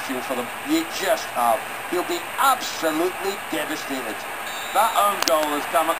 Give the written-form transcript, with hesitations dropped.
feel for them. You just have. He'll be absolutely devastated. That own goal has come